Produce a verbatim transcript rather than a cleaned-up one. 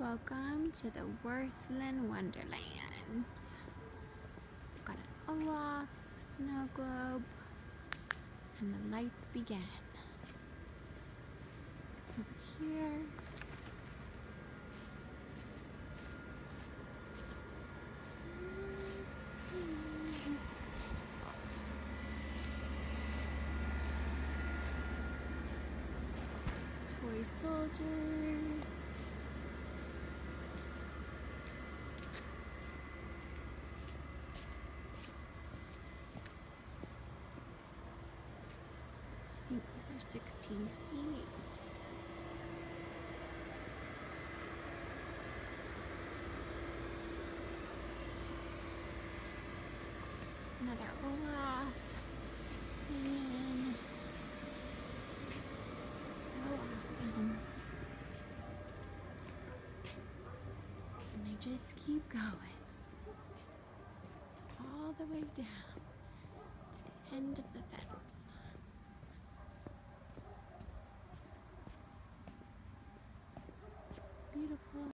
Welcome to the Worthland Wonderlands. Got an Olaf snow globe, and the lights began. Over here. Toy soldiers. I think these are sixteen feet. Another Olaf. And so awesome. And they just keep going. All the way down to the end of the fence. Beautiful.